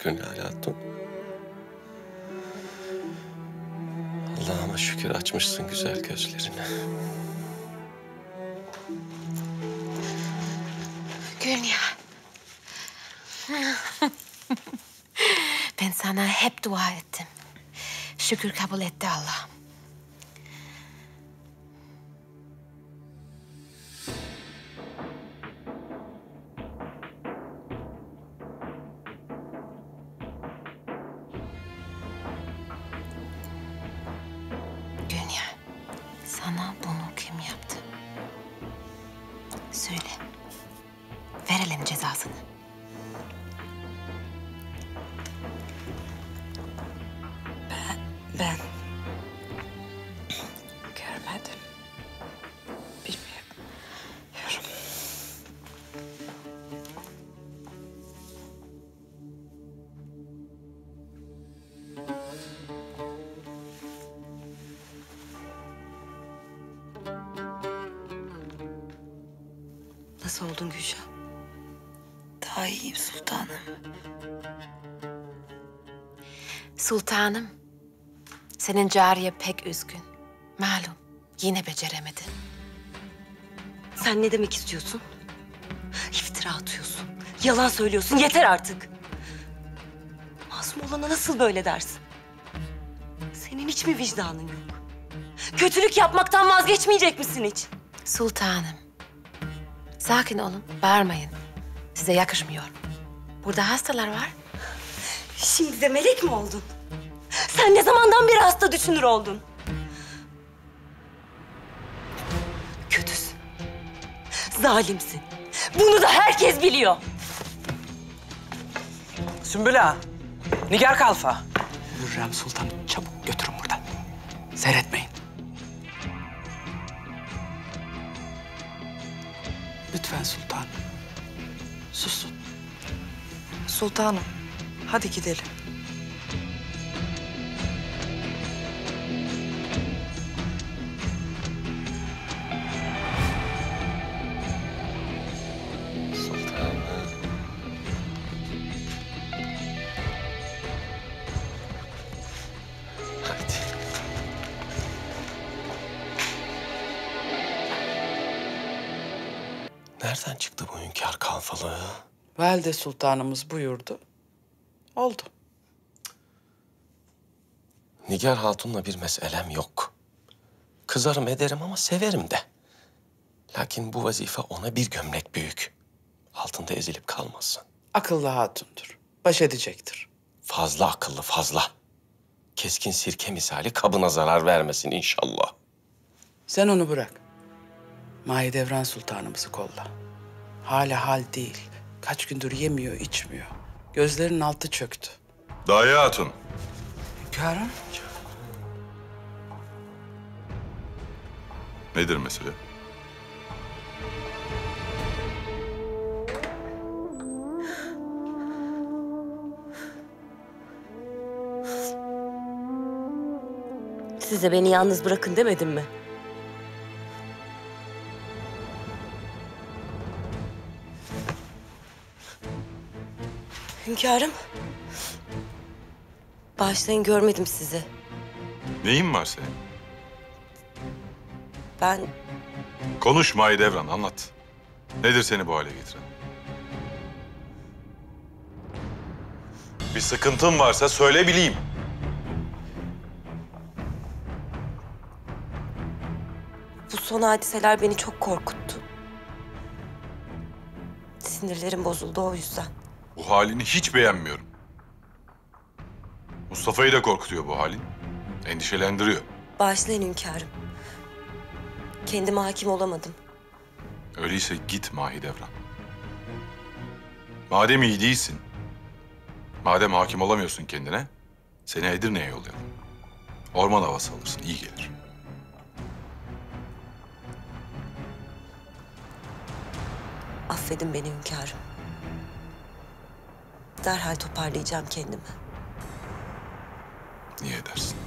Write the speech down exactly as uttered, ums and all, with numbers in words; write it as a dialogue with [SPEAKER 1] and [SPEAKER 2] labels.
[SPEAKER 1] Gülnare Hatun. Allah'ıma şükür açmışsın güzel gözlerini.
[SPEAKER 2] Gülnihal. Ben sana hep dua ettim. Şükür kabul etti Allah. Gülnihal, sana bunu kim yaptı? Söyle. Verelim cezasını.
[SPEAKER 3] Ben, ben görmedim. Bilmiyorum.
[SPEAKER 2] Nasıl oldun Gülşah?
[SPEAKER 3] Daha iyiyim sultanım.
[SPEAKER 2] Sultanım, senin cariye pek üzgün. Malum, yine beceremedi.
[SPEAKER 4] Sen ne demek istiyorsun? İftira atıyorsun. Yalan söylüyorsun. Yeter artık. Masum olana nasıl böyle dersin? Senin hiç mi vicdanın yok? Kötülük yapmaktan vazgeçmeyecek misin hiç?
[SPEAKER 2] Sultanım, sakin olun, bağırmayın. Size yakışmıyor. Burada hastalar var.
[SPEAKER 4] Şimdi de melek mi oldun? Sen ne zamandan beri hasta düşünür oldun? Kötüsün. Zalimsin. Bunu da herkes biliyor.
[SPEAKER 5] Sümbül Ağa, Nigar Kalfa. Hürrem Sultan'ı çabuk götürün buradan. Seyretmeyin. Lütfen sultanım. Susun.
[SPEAKER 3] Sultanım, hadi gidelim.
[SPEAKER 1] Sultanım. Hadi. Nereden çıktı bu hünkâr kalfalığı?
[SPEAKER 5] Valide Sultanımız buyurdu. Oldu.
[SPEAKER 1] Nigar Hatun'la bir meselem yok. Kızarım ederim ama severim de. Lakin bu vazife ona bir gömlek büyük. Altında ezilip kalmasın.
[SPEAKER 5] Akıllı hatundur. Baş edecektir.
[SPEAKER 1] Fazla akıllı, fazla. Keskin sirke misali kabına zarar vermesin inşallah.
[SPEAKER 5] Sen onu bırak. Mahidevran Sultanımızı kolla. Hala hal değil. Kaç gündür yemiyor, içmiyor. Gözlerinin altı çöktü.
[SPEAKER 6] Daye Hatun.
[SPEAKER 5] Hünkârım.
[SPEAKER 6] Nedir mesele?
[SPEAKER 4] Size beni yalnız bırakın demedim mi? Hünkârım. Bağışlayın, görmedim sizi.
[SPEAKER 6] Neyin var senin?
[SPEAKER 4] Ben
[SPEAKER 6] Konuş Mahidevran, anlat. Nedir seni bu hale getiren? Bir sıkıntın varsa söyle bileyim.
[SPEAKER 4] bu son hadiseler beni çok korkuttu. Sinirlerim bozuldu o yüzden.
[SPEAKER 6] Bu halini hiç beğenmiyorum. Mustafa'yı da korkutuyor bu halin. Endişelendiriyor.
[SPEAKER 4] Bağışlayın hünkârım. Kendime hakim olamadım.
[SPEAKER 6] Öyleyse git Mahidevran. Madem iyi değilsin, madem hakim olamıyorsun kendine, seni Edirne'ye yollayalım. Orman havası alırsın, iyi gelir.
[SPEAKER 4] Affedin beni hünkârım. Derhal toparlayacağım kendimi.
[SPEAKER 6] Niye edersin?